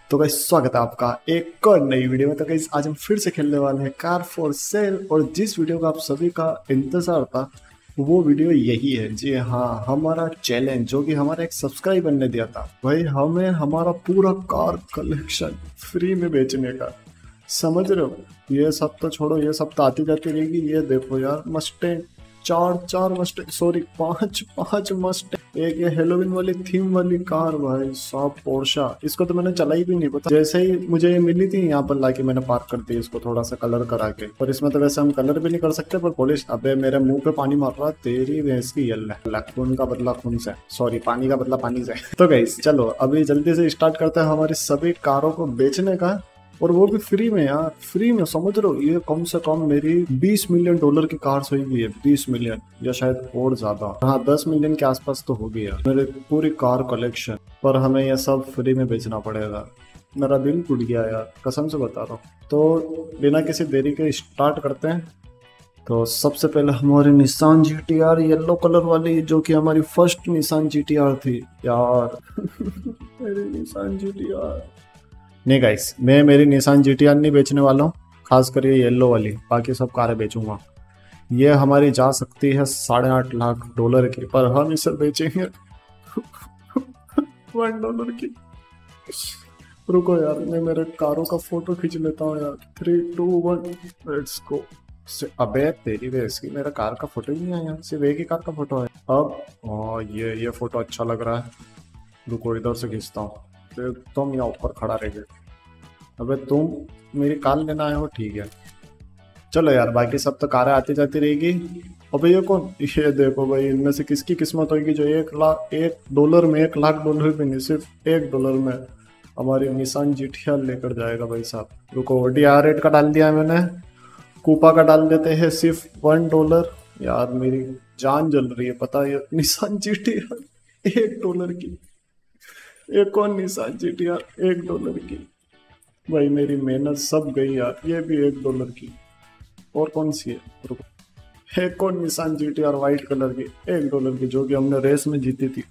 तो गाइस स्वागत है आपका एक और नई वीडियो में। तो गाइस आज हम फिर से खेलने वाले हैं कार फॉर सेल, और जिस वीडियो का आप सभी का इंतजार था वो वीडियो यही है। जी हाँ, हमारा चैलेंज जो कि हमारा एक सब्सक्राइबर ने दिया था भाई, हमें हमारा पूरा कार कलेक्शन फ्री में बेचने का। समझ रहे हो? ये सब तो छोड़ो, ये सब तो आती जाती रहेगी। ये देखो यार, मस्टैंग, चार मस्टैंग, सॉरी पांच मस्टैंग, एक ये हेलोविन वाली थीम वाली कार भाई साहब, पोर्शा। इसको तो मैंने चलाई भी नहीं, पता जैसे ही मुझे ये मिली थी यहाँ पर लाके मैंने पार्क कर दी इसको थोड़ा सा कलर करा के। और इसमें तो वैसे हम कलर भी नहीं कर सकते पर पॉलिश। अबे मेरे मुंह पे पानी मार रहा, तेरी भैंस की यल्ला। खून का बदला खून से, सॉरी पानी का बदला पानी से। तो गाइस चलो अभी जल्दी से स्टार्ट करते हैं हमारी सभी कारों को बेचने का, और वो भी फ्री में यार, फ्री में। समझ रहे हो? ये कम से कम मेरी $20 मिलियन की कार हुई हुई है। 20 मिलियन या शायद और ज्यादा, हाँ 10 मिलियन के आसपास तो होगी यार मेरे पूरी कार कलेक्शन। पर हमें ये सब फ्री में बेचना पड़ेगा। मेरा दिल टूट गया यार, कसम से बता रहा हूँ। तो बिना किसी देरी के स्टार्ट करते हैं। तो सबसे पहले हमारी निसान GTR येलो कलर वाली, जो कि हमारी फर्स्ट निसान GTR थी यार। मेरी निसान GTR नहीं गाइस, मैं मेरी निसान GTR नहीं बेचने वाला हूँ, खासकर ये येलो वाली। बाकी सब कारें बेचूंगा। ये हमारी जा सकती है $8.5 लाख की, पर हम इसे बेचेंगे $1 की। रुको यार, मैं मेरे कारों का फोटो खींच लेता हूँ यार। 3, 2, 1 लेट्स गो। अबे तेरी वजह की मेरा कार का फोटो ही नहीं आया, सिर्फ एक ही कार का फोटो है। अब ये फोटो अच्छा लग रहा है। रुको इधर से खींचता हूँ, तो तुम यहाँ ऊपर खड़ा रह गए। अबे तुम मेरी कार लेना आए हो, ठीक है। चलो यार, बाकी सब तो कारें आती जाती रहेगी। अबे ये कौन? ये देखो भाई, इनमें से किसकी किस्मत होगी जो $1 में, $1 लाख भी नहीं, सिर्फ $1 में हमारी निसान GTR लेकर जाएगा भाई साहब। रुको, DR8 का डाल दिया है मैंने, कूपा का डाल देते हैं सिर्फ $1। यार मेरी जान जल रही है, पता है? निसान GTR $1 की। एक कौन निसान GTR $1 की? भाई मेरी मेहनत सब गई यार। ये भी $1 की। और कौन सी है? रुको, एक कौन निसान GTR वाइट कलर की $1 की, जो कि हमने रेस में जीती थी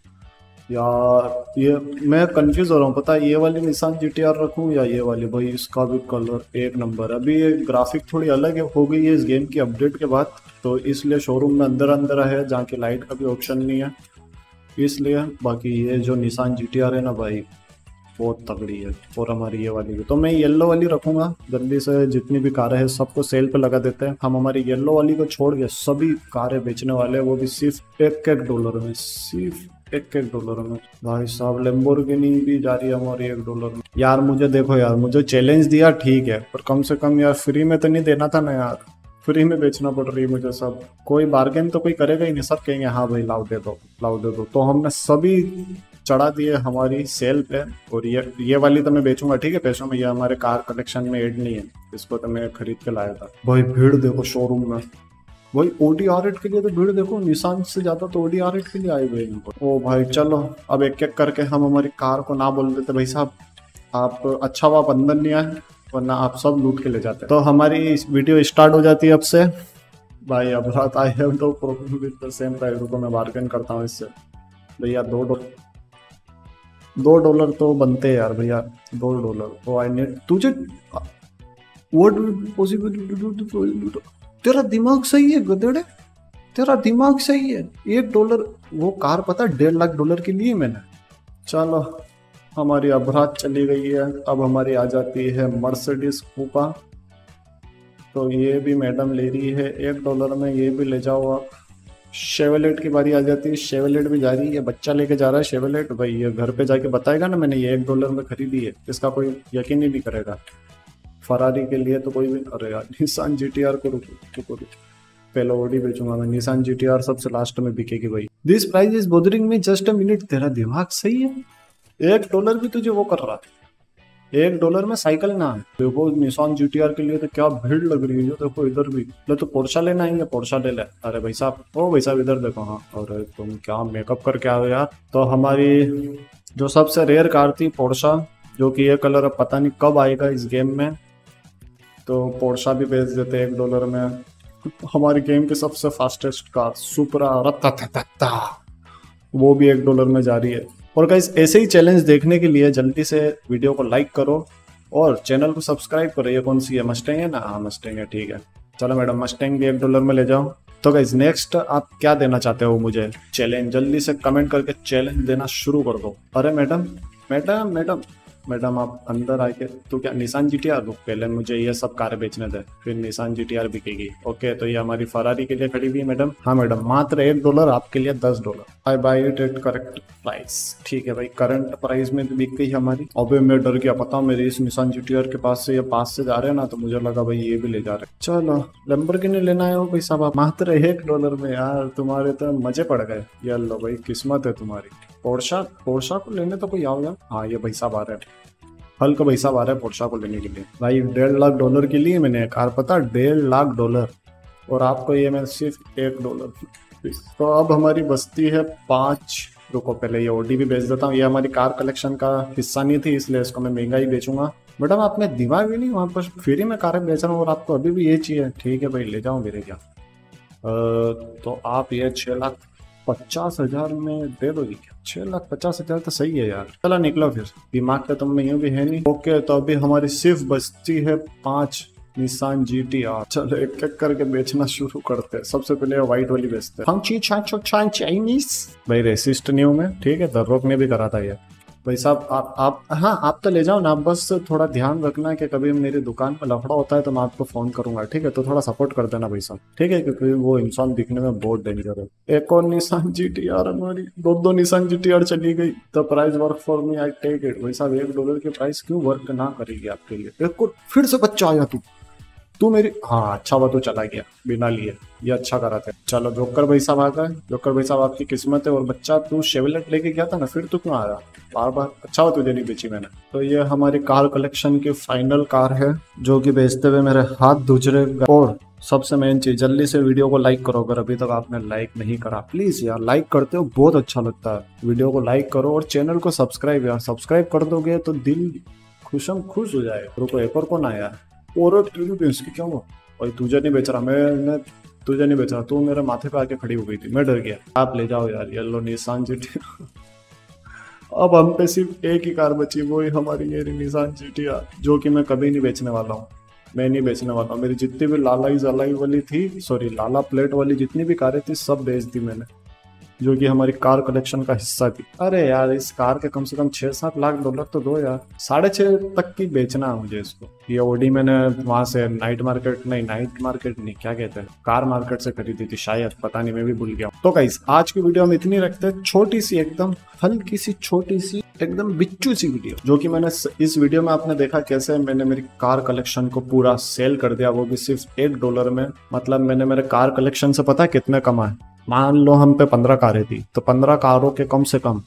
यार। ये मैं कंफ्यूज हो रहा हूँ, पता है? ये वाली निसान GTR रखूँ या ये वाली? भाई इसका भी कलर एक नंबर है। अभी ये ग्राफिक थोड़ी अलग हो गई है इस गेम की अपडेट के बाद, तो इसलिए शोरूम में अंदर अंदर है, जहाँ की लाइट का भी ऑप्शन नहीं है इसलिए। बाकी ये जो निसान GTR है ना भाई, बहुत तगड़ी है। और हमारी ये वाली भी, तो मैं येलो वाली रखूंगा। जल्दी से जितनी भी कारें हैं सबको सेल पे लगा देते हैं। हम हमारी येलो वाली को छोड़ के सभी कारें बेचने वाले हैं, वो भी सिर्फ $1 में, सिर्फ $1 में। भाई साहब लेम्बोर्गिनी भी जा रही है हमारी $1 में। यार मुझे देखो यार, मुझे चैलेंज दिया ठीक है, पर कम से कम यार फ्री में तो नहीं देना था ना यार। फ्री में बेचना पड़ रही है मुझे सब। कोई बार्गेन तो कोई करेगा ही नहीं, सब कहेंगे हाँ भाई लाओ दे दो, लाओ दे दो। तो हमने सभी चढ़ा दिए हमारी सेल पे। और ये वाली तो मैं बेचूंगा, ठीक है, पैसों में। ये हमारे कार कलेक्शन में ऐड नहीं है, इसको तो मैं खरीद के लाया था। भाई भीड़ देखो शोरूम में, भाई Audi R8 के लिए तो भीड़ देखो, निसान से ज्यादा तो Audi R8 के लिए आए हुए हैं। ओ भाई चलो, अब एक एक करके हम हमारी कार को ना बोल देते भाई साहब आप, अच्छा हुआ आप अंदर नहीं आए, वरना आप सब लूट के ले जाते। तो हमारी वीडियो स्टार्ट हो जाती है अब से। भाई अब रात I have no problem with the same price. रुको मैं बार्गेन करता हूँ इससे। भैया $2 तो बनते हैं यार भैया, $2। तो आई नीड तुझे, व्हाट पॉसिबल? तेरा दिमाग सही है गधेड़े, तेरा दिमाग सही है। $1 वो कार पता $1.5 लाख की ली मैंने। चलो हमारी अब रात चली गई है। अब हमारी आ जाती है मर्सिडीज कूपा। तो ये भी मैडम ले रही है $1 में, ये भी ले जाओ आप। शेवलेट की बारी आ जाती है, शेवलेट भी जा रही है, बच्चा लेके जा रहा है शेवलेट। भाई ये घर पे जाके बताएगा ना मैंने ये $1 में खरीदी है, इसका कोई यकीन ही नहीं करेगा। फरारी के लिए तो कोई भी। अरे यार निसान GTR को रुको, पहले Audi बेचूंगा मैं। निसान GTR सबसे लास्ट में बिकेगी भाई। This price is bothering me just a minute. तेरा दिमाग सही है, $1 भी तुझे वो कर रहा है। $1 में साइकिल ना है। देखो निसान GTR के लिए तो क्या भीड़ लग रही है। जो देखो इधर भी ले, तो पोर्शा लेना है, पोर्शा ले ले। अरे भाई साहब, ओ भाई साहब इधर देखो। हाँ अरे तुम क्या मेकअप करके आओ यार। तो हमारी जो सबसे रेयर कार थी पोर्शा, जो कि ये कलर अब पता नहीं कब आएगा इस गेम में, तो पोर्शा भी बेच देते हैं $1 में। हमारी गेम की सबसे फास्टेस्ट कार सुपरा रत्ता, वो भी $1 में जा रही है। और गाइस ऐसे ही चैलेंज देखने के लिए जल्दी से वीडियो को लाइक करो और चैनल को सब्सक्राइब करो। ये कौन सी है, मस्टैंग है ना? हाँ मस्टैंग है, ठीक है। चलो मैडम मस्टैंग भी $1 में ले जाओ। तो गाइस नेक्स्ट आप क्या देना चाहते हो मुझे चैलेंज? जल्दी से कमेंट करके चैलेंज देना शुरू कर दो। अरे मैडम मैडम मैडम मैडम आप अंदर आके, तो क्या निसान GTR? रुक, पहले मुझे ये सब कारें बेचने दे, फिर निसान GTR बिकेगी। ओके, तो ये हमारी फरारी के लिए खड़ी हुई है मैडम। हाँ मैडम, मात्र $1, आपके लिए $10। I buy it at correct price. ठीक है भाई, करंट प्राइस में तो बिक गई हमारी। अबे मैं डर गया, पता मेरी इस निसान GTR के पास से ये पास से जा रहे हैं ना, तो मुझे लगा भाई ये भी ले जा रहे। चलो लैम्बोर्गिनी लेना है भाई साहब, मात्र $1 में। यार तुम्हारे तो मजे पड़ गए। ये लो भाई, किस्मत है तुम्हारी। पोर्शा को लेने तो कोई आओ यार। हाँ ये भाई साहब आ रहे हैं, हल्क भाई साहब आ रहे हैं पोर्शा को लेने के लिए। भाई $1.5 के लिए मैंने कार, पता $1.5, और आपको ये मैं सिर्फ $1। तो अब हमारी बस्ती है 5। रुको पहले ये ओडी भी बेच देता हूँ। ये हमारी कार कलेक्शन का हिस्सा नहीं थी, इसलिए इसको मैं महंगा ही बेचूंगा। मैडम आपने दिमाग भी नहीं, वहाँ पर फ्री में कारें बेच रहा हूँ और आपको अभी भी ये चाहिए। ठीक है भाई ले जाओ मेरे क्या। तो आप ये 6,50,000 में दे दोगी क्या? 6,50,000 तो सही है यार। चला निकलो फिर, दिमाग का तुम में यूं भी है नहीं। ओके, तो अभी हमारी सिर्फ बचती है 5 निसान GTR। चलो एक एक करके बेचना शुरू करते हैं। सबसे पहले व्हाइट वाली बेचते हैं। चाइनीज भाई रेसिस्ट नहीं हूं मैं, ठीक है। दर्रोक ने भी करा था ये। भाई साहब आप तो ले जाओ ना, बस थोड़ा ध्यान रखना कि कभी मेरी दुकान पर लफड़ा होता है तो मैं आपको फोन करूंगा, ठीक है। तो थोड़ा सपोर्ट कर देना भाई साहब, ठीक है, क्योंकि वो इंसान दिखने में बहुत डेंजर है। एक और निसान GTR हमारी, दो निसान GTR चली गई। The price work for me, I take it. भाई साहब $1 की प्राइस क्यों वर्क ना करेगी आपके लिए? एक और फिर से बच्चा आया तू मेरी। हाँ अच्छा हुआ तो चला गया बिना लिए, ये अच्छा करा था। चलो जोकर भाई साहब आ गए। जोकर भाई साहब आपकी किस्मत है। और बच्चा तू शेवलेट लेके गया था ना, फिर तू क्यों आ रहा बार बार? अच्छा हुआ तुझे नहीं बेची मैंने। तो ये हमारी कार कलेक्शन की फाइनल कार है, जो कि बेचते हुए मेरे हाथ दूसरे। और सबसे मेन चीज, जल्दी से वीडियो को लाइक करो। अगर अभी तक आपने लाइक नहीं करा, प्लीज यार लाइक करते हो, बहुत अच्छा लगता है। वीडियो को लाइक करो और चैनल को सब्सक्राइब, यार सब्सक्राइब कर दोगे तो दिल खुश हो जाएगा। रुको एक और कौन आया? और की क्या हुआ? भाई तुझे नहीं बेच रहा मैं तुझे नहीं बेच रहा, तू मेरे माथे पे आके खड़ी हो गई थी, मैं डर गया। आप ले जाओ यार, येलो निसान GTR। अब हम पे सिर्फ एक ही कार बची, वो ही हमारी ये निसान GTR, जो कि मैं कभी नहीं बेचने वाला हूँ। मैं नहीं बेचने वाला हूँ। मेरी जितनी भी लालाई वाली थी, सॉरी लाला प्लेट वाली जितनी भी कारें थी सब बेच दी मैंने, जो कि हमारी कार कलेक्शन का हिस्सा थी। अरे यार इस कार के कम से कम $6-7 लाख तो दो यार। 6.5 तक की बेचना है मुझे इसको। ये ओडी मैंने वहां से नाइट मार्केट नहीं क्या कहते हैं, कार मार्केट से खरीदी थी शायद, पता नहीं, मैं भी भूल गया। तो गाइस आज की वीडियो हम इतनी रखते हैं, छोटी सी एकदम हल्की सी छोटी सी एकदम बिच्चू सी वीडियो, जो कि मैंने इस वीडियो में आपने देखा कैसे मैंने मेरी कार कलेक्शन को पूरा सेल कर दिया, वो भी सिर्फ $1 में। मतलब मैंने मेरे कार कलेक्शन से पता है कितने कमाए? मान लो हम पे 15 कारें थी, तो 15 कारों के कम से कम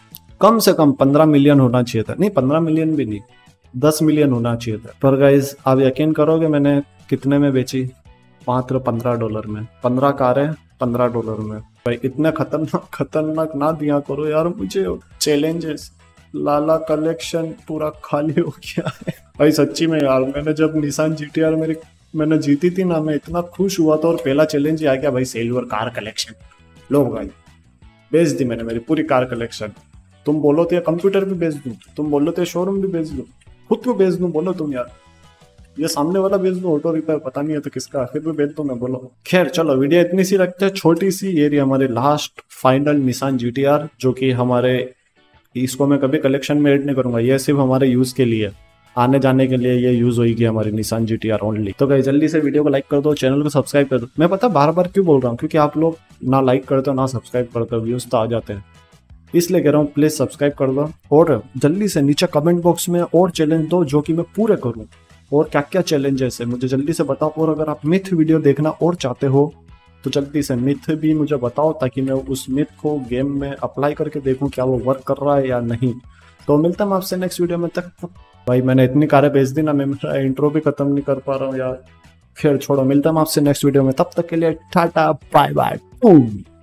15 मिलियन होना चाहिए था। नहीं 15 मिलियन भी नहीं, 10 मिलियन होना चाहिए था। पर गाइज आप यकीन करोगे मैंने कितने में बेची? मात्र $15 में। 15 कारें $15 में। भाई इतने खतरनाक ना दिया करो यार मुझे चैलेंजेस। लाला कलेक्शन पूरा खाली हो गया है भाई सच्ची में यार। मैंने जब निसान GTR मैंने जीती थी ना, मैं इतना खुश हुआ था। और पहला चैलेंज आ गया भाई, सेल्वर कार कलेक्शन। लो भाई बेच दी मैंने मेरी पूरी कार कलेक्शन। तुम बोलो तो कंप्यूटर भी बेच दूं, तुम बोलो तो शोरूम भी बेच दूं, खुद को बेच दूं, बोलो तुम यार। ये सामने वाला बेच दूं, ऑटो रिपेयर पता नहीं है तो किसका, फिर भी बेच दूं मैं, बोलो। खैर चलो वीडियो इतनी सी रखते हैं, छोटी सी। ये रही हमारी लास्ट फाइनल निसान GTR, जो कि हमारे, इसको मैं कभी कलेक्शन में ऐड नहीं करूंगा, ये सिर्फ हमारे यूज के लिए, आने जाने के लिए ये यूज होगी हमारी निसान GTR ओनली। तो गाइस जल्दी से वीडियो को लाइक कर दो, चैनल को सब्सक्राइब कर दो। मैं पता बार बार क्यों बोल रहा हूँ, क्योंकि आप लोग ना लाइक करते हो ना सब्सक्राइब करते हो, व्यूज तो आ जाते हैं, इसलिए कह रहा हूँ प्लीज सब्सक्राइब कर दो। और जल्दी से नीचे कमेंट बॉक्स में और चैलेंज दो जो कि मैं पूरे करूँ, और क्या क्या चैलेंजेस है मुझे जल्दी से बताओ। और अगर आप मिथ वीडियो देखना और चाहते हो तो जल्दी से मिथ भी मुझे बताओ, ताकि मैं उस मिथ को गेम में अप्लाई करके देखूं क्या वो वर्क कर रहा है या नहीं। तो मिलता हूं आपसे नेक्स्ट वीडियो में। तक भाई मैंने इतनी कारें भेज दी ना, मैं मेरा इंट्रो भी खत्म नहीं कर पा रहा हूँ यार। खैर छोड़ो, मिलता हूं आपसे नेक्स्ट वीडियो में, तब तक के लिए टाटा बाय बाय।